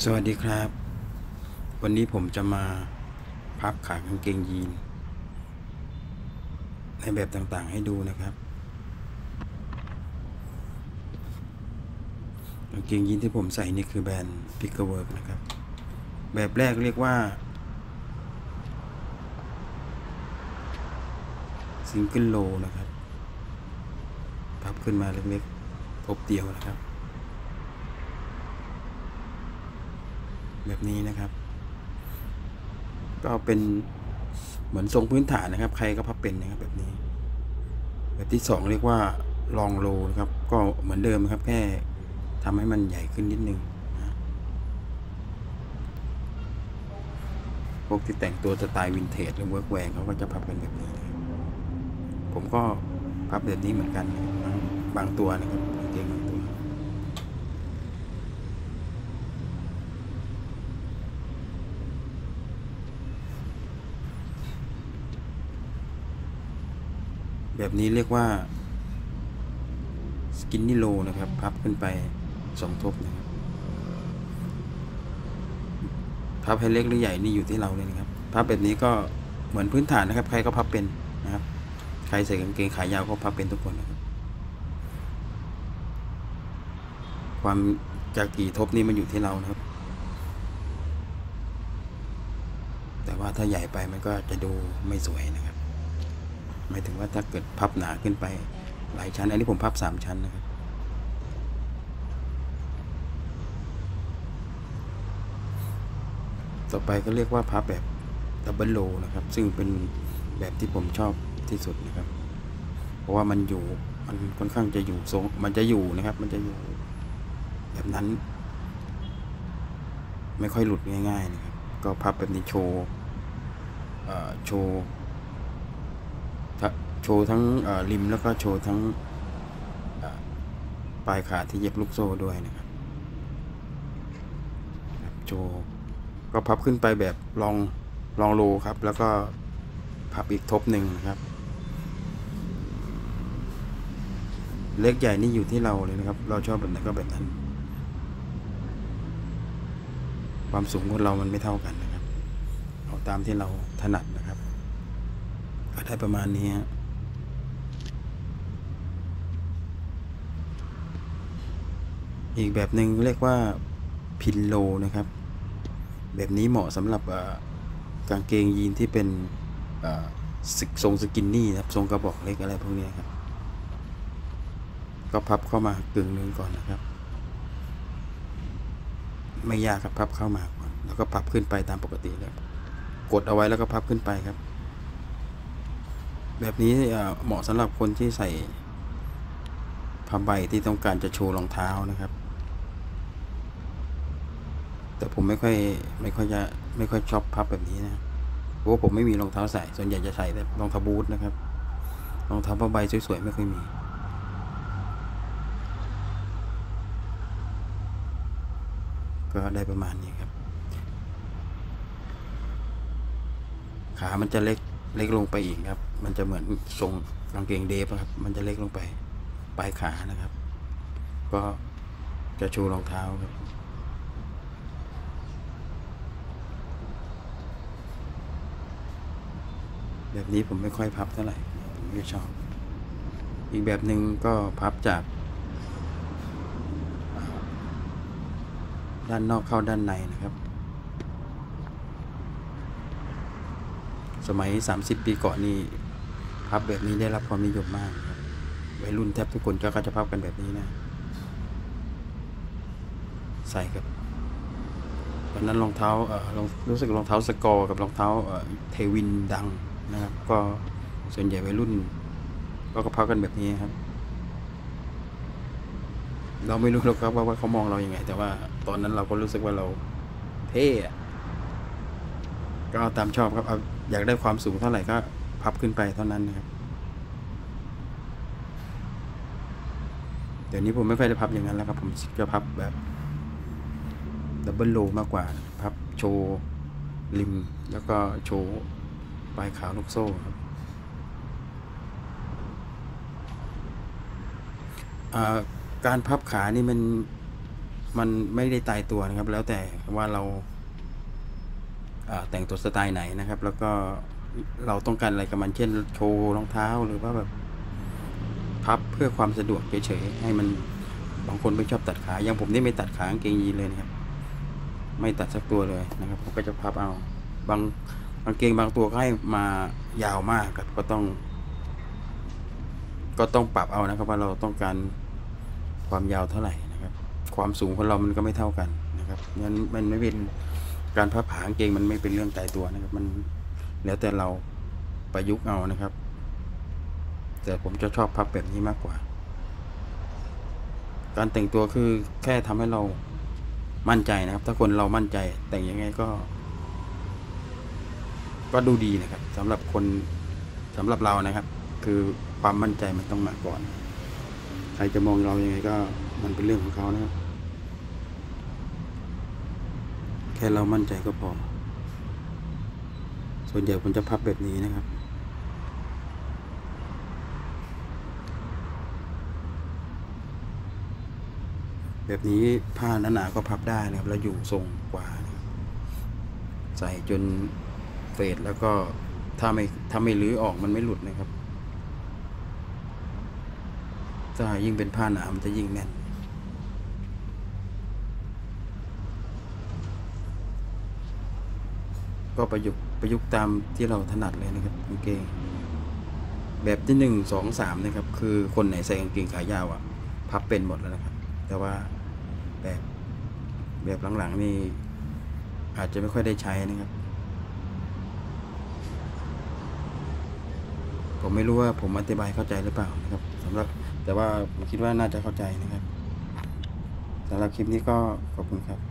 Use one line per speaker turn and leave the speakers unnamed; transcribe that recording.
สวัสดีครับวันนี้ผมจะมาพับขากางเกงยีนในแบบต่างๆให้ดูนะครับกางเกงยีนที่ผมใส่นี่คือแบรนด์ Pickerwork นะครับแบบแรกเรียกว่า Single Row นะครับพับขึ้นมาเล็กๆทบเดียวนะครับแบบนี้นะครับก็เป็นเหมือนทรงพื้นฐานนะครับใครก็พับเป็นนะครับแบบนี้แบบที่2เรียกว่าลองโลนะครับก็เหมือนเดิมครับแค่ทำให้มันใหญ่ขึ้นนิดนึงนะพวกที่แต่งตัวสไตล์วินเทจหรือเวิร์กแวร์เขาก็จะพับเป็นแบบนี้นะครับผมก็พับแบบนี้เหมือนกันบางตัวนะครับกางเกงบางตัวแบบนี้เรียกว่าสกินนี่โลนะครับพับขึ้นไป2 ทบนะครับพับให้เล็กหรือใหญ่นี่อยู่ที่เราเลยนะครับพับแบบนี้ก็เหมือนพื้นฐานนะครับใครก็พับเป็นนะครับใครใส่กางเกงขายาวก็พับเป็นทุกคนนะครับความจะกี่ทบนี่มันอยู่ที่เรานะครับแต่ว่าถ้าใหญ่ไปมันก็จะดูไม่สวยนะครับหมายถึงว่าถ้าเกิดพับหนาขึ้นไปหลายชั้นอันนี้ผมพับ3 ชั้นนะครับต่อไปก็เรียกว่าพับแบบดับเบิลโลนะครับซึ่งเป็นแบบที่ผมชอบที่สุดนะครับเพราะว่ามันค่อนข้างจะอยู่ทรงมันจะอยู่นะครับมันจะอยู่แบบนั้นไม่ค่อยหลุดง่ายๆนะครับก็พับแบบนี้โชว์โชว์ทั้งริมแล้วก็โชว์ทั้งปลายขาที่เย็บลูกโซ่ด้วยนะครับโชว์ก็พับขึ้นไปแบบลองโลครับแล้วก็พับอีกทบหนึ่งนะครับเล็กใหญ่นี่อยู่ที่เราเลยนะครับเราชอบแบบไหนก็แบบนั้นความสูงของเรามันไม่เท่ากันนะครับเอาตามที่เราถนัดนะครับก็ได้ประมาณนี้อีกแบบหนึ่งเรียกว่าพินโลนะครับแบบนี้เหมาะสำหรับกางเกงยีนที่เป็นทรงสกินนี่ครับทรงกระบอกเล็กอะไรพวกนี้ครับก็พับเข้ามากึ่งนึงก่อนนะครับไม่ยากครับพับเข้ามาก่อนแล้วก็พับขึ้นไปตามปกติเลยกดเอาไว้แล้วก็พับขึ้นไปครับแบบนี้เหมาะสำหรับคนที่ใส่ผ้าใบที่ต้องการจะโชว์รองเท้านะครับแต่ผมไม่ค่อยชอบพับแบบนี้นะเพราะว่าผมไม่มีรองเท้าใส่ส่วนใหญ่จะใส่แต่รองเท้าบูทนะครับรองเท้าผ้าใบสวยๆไม่ค่อยมีก็ได้ประมาณนี้ครับขามันจะเล็กลงไปอีกครับมันจะเหมือนทรงกางเกงเดฟครับมันจะเล็กลงไปปลายขานะครับก็จะโชว์รองเท้าครับแบบนี้ผมไม่ค่อยพับเท่าไหร่ผมไม่ชอบอีกแบบหนึ่งก็พับจากด้านนอกเข้าด้านในนะครับสมัย30 ปีก่อนนี่พับแบบนี้ได้รับความนิยมมากครับวัยรุ่นแทบทุกคนก็จะพับกันแบบนี้นะใส่กับตอนนั้นรองเท้ารู้สึกรองเท้าสกอร์กับรองเท้าเทวินดังนะครับก็ส่วนใหญ่วัยรุ่นก็พับกันแบบนี้ครับเราไม่รู้หรอกครับว่าเขามองเราอย่างไงแต่ว่าตอนนั้นเราก็รู้สึกว่าเราเท่ก็เอาตามชอบครับเอาอยากได้ความสูงเท่าไหร่ก็พับขึ้นไปเท่านั้นนะครับเดี๋ยวนี้ผมไม่ค่อยได้พับอย่างนั้นแล้วครับผมจะพับแบบดับเบิลโลมากกว่าพับโชว์ริมแล้วก็โชว์ปลายขาลูกโซ่ครับการพับขานี่มันมันไม่ได้ตายตัวนะครับ แล้วแต่ว่าเราแต่งตัวสไตล์ไหนนะครับ แล้วก็เราต้องการอะไรกับมัน เช่นโชว์รองเท้าหรือว่าแบบพับเพื่อความสะดวกเฉยๆให้มันบางคนไม่ชอบตัดขาอย่างผมนี่ไม่ตัดขากางเกงยีนเลยนะครับไม่ตัดสักตัวเลยนะครับผมก็จะพับเอาบางกางเกงบางตัวก็ให้มายาวมากครับก็ต้องปรับเอานะครับว่าเราต้องการความยาวเท่าไหร่นะครับความสูงของเรามันก็ไม่เท่ากันนะครับงั้นมันไม่เป็นการพับขากางเกงมันไม่เป็นเรื่องตายตัวนะครับมันแล้วแต่เราประยุกต์เอานะครับแต่ผมจะชอบพับแบบนี้มากกว่าการแต่งตัวคือแค่ทำให้เรามั่นใจนะครับถ้าคนเรามั่นใจแต่งยังไงก็ดูดีนะครับสำหรับเรานะครับคือความมั่นใจมันต้องมาก่อนใครจะมองเรายังไงก็มันเป็นเรื่องของเขานะครับแค่เรามั่นใจก็พอส่วนใหญ่ผมจะพับแบบนี้นะครับแบบนี้ผ้าหนาๆก็พับได้นะครับแล้วอยู่ทรงกว่านะครับใส่จนเฟดแล้วก็ถ้าไม่รื้อออกมันไม่หลุดนะครับถ้ายิ่งเป็นผ้าหนามันจะยิ่งแน่นก็ประยุกต์ตามที่เราถนัดเลยนะครับกางเกงแบบที่1 2 3นะครับคือคนไหนใส่กางเกงขายาวพับเป็นหมดแล้วนะครับแต่ว่าแบบหลังๆนี่อาจจะไม่ค่อยได้ใช้นะครับผมไม่รู้ว่าผมอธิบายเข้าใจหรือเปล่านะครับแต่ว่าผมคิดว่าน่าจะเข้าใจนะครับสำหรับคลิปนี้ก็ขอบคุณครับ